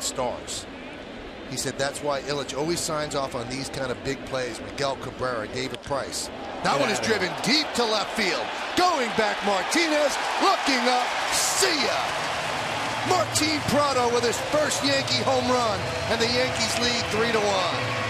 stars. He said that's why Ilitch always signs off on these kind of big plays. Miguel Cabrera, David Price. That one is driven deep to left field. Going back, Martinez, looking up, see ya! Martin Prado with his first Yankee home run, and the Yankees lead 3-1.